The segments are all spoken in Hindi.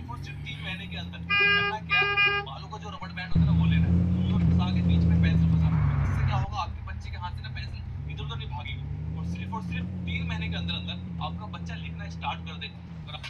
सिर्फ और सिर्फ 3 महीने के अंदर। करना क्या है, बालों का जो रबड़ बैंड होता है ना वो लेना है और फंसा के बीच में पेंसिल फंसा देना। इससे क्या होगा, आपके बच्चे के हाथ से ना पेंसिल इधर उधर नहीं भागेगी और सिर्फ 3 महीने के अंदर अंदर आपका बच्चा लिखना स्टार्ट कर देगा।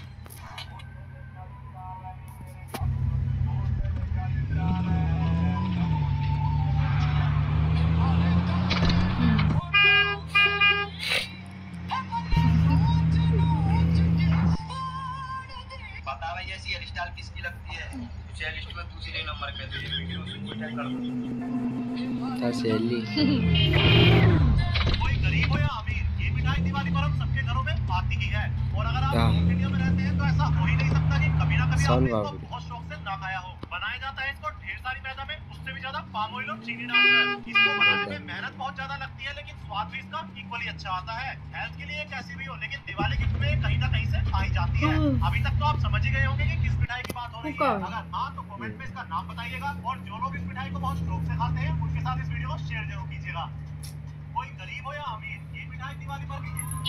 बता भाई ऐसी हेयर स्टाइल किसकी लगती है? हेयर लिस्ट में दूसरे नंबर पे तुझे वीडियो से कोई टाइप कर दो। सहेली कोई गरीब हो या अमीर, ये मिठाई दिवाली पर हम सबके घरों में आती ही है। और अगर आप इंडिया में रहते हैं तो ऐसा हो ही नहीं सकता कि कभी ना कभी आपने इसको बहुत शौक से ना खाया हो। बनाया जाता है इसको ढेर सारी मैदा में, उससे भी ज्यादा पाम ऑयल और चीनी डालकर। इसको बनाने में मेहनत बहुत ज्यादा लगती है, लेकिन स्वाद भी इसका इक्वली अच्छा आता है। हेल्थ के लिए कैसी भी हो, लेकिन दिवाली गिफ्ट में कहीं ना कहीं से खाई जाती है। अभी तक तो आप समझ ही गए होंगे कि किस मिठाई की बात हो रही है। अगर हाँ तो कमेंट में इसका नाम बताइएगा, और जो लोग इस मिठाई को बहुत शौक से खाते हैं उनके साथ इस वीडियो को शेयर जरूर कीजिएगा। कोई गरीब हो या अमीर, ये मिठाई दिवाली पर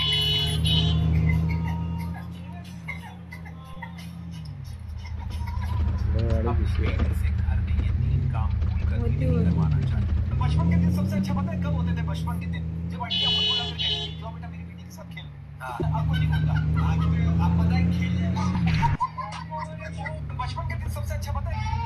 बचपन के दिन सबसे अच्छा पता है कब होते थे? बचपन के दिन जब आंटियां खुद बुला कर कहती थी लो बेटा मेरी बेटी के साथ खेल। आपको नहीं होता आज में आप पता है खेल बचपन के दिन सबसे अच्छा पता है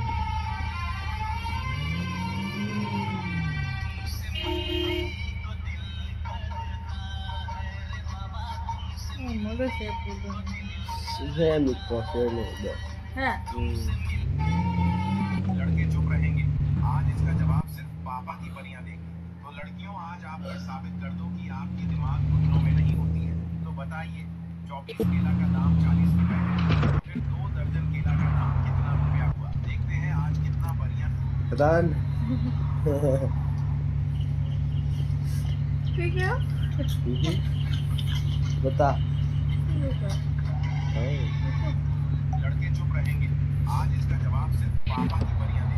लड़के चुप रहेंगे, आज इसका जवाब सिर्फ पापा की परियां देंगी। तो लड़कियों आज आप ये साबित कर दो कि आपकी दिमाग घुटनों में नहीं होती है। तो बताइए 24 केला का दाम 40 रुपए है, फिर 2 दर्जन केला का दाम कितना रुपया हुआ? देखते हैं आज कितना बढ़िया बता। लड़के चुप रहेंगे, आज इसका जवाब सिर्फ पापा की परियां